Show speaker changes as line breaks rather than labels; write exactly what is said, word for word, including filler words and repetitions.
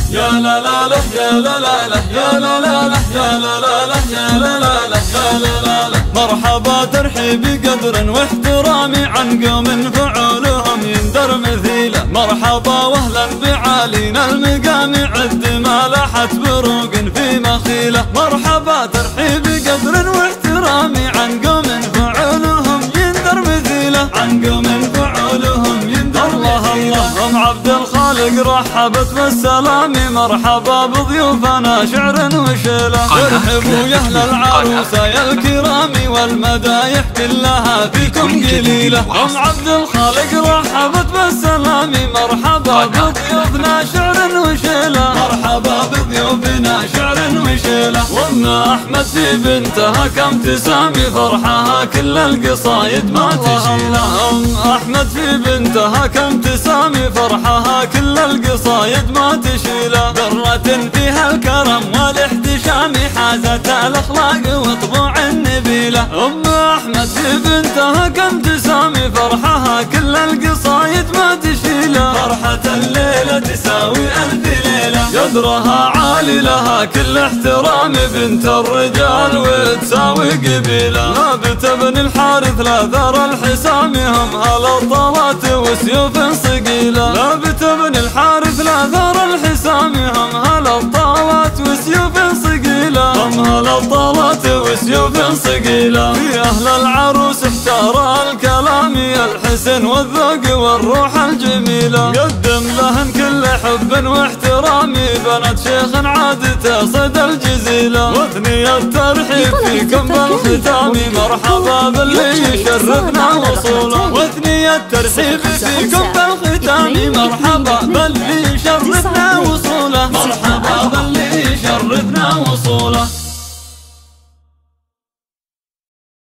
يا لا لا لا يا لا لا لا يا لا لا لا يا لا لا لا يا لا لا لا يا لا لا لا. مرحبا ترحيبي قدر واحترامي عن قوم فعولهم يندر مثيله. مرحبا واهلا بعالينا المقام عد ما لاحت بروق في مخيله. مرحبا ترحيبي قدر واحترامي عن قوم فعولهم يندر مثيله. عن قوم فعولهم يندر الله الله. ام عبد الخالق رحبت بالسلام مرحبا بضيوفنا شعر وشيله. ارحبوا يا اهل العروسه يا الكرام والمدايح كلها فيكم قليله. ام عبد الخالق رحبت بالسلام مرحبا بضيوفنا شعر وشيله. مرحبا بضيوفنا شعر وشيله. وام احمد في بنتها كم تسامي فرحها كل القصايد ما تشيله. ام احمد في بنتها كم تسامي فرحها كل القصايد ما تشيله. درة فيها الكرم والاحتشام حازت الاخلاق وطبوع النبيله. ام احمد في بنتها كم تسامي فرحها كل القصايد ما تشيله. فرحة الليلة تساوي الف ليلة. قدرها عالي لها كل احترام بنت الرجال وتساوي قبيله. ثابت بن الحارث لا ذر الحسام هم هالطلات وسيوف صقيله. ثابت بن الحارث لا ذر الحسام هم هالطلات وسيوف صقيله. هم هالطلات وسيوف صقيله. في اهل العروس اختار الكلام الحسن والذوق والروح الجميله. قدم لهن كل حب واحترام بنت شيخ عادته صدى الجزيله. وثني الترحيب فيكم بالختام مرحبا باللي يشرفنا وصوله. وثني الترحيب فيكم بالختام مرحبا باللي يشرفنا وصوله. مرحبا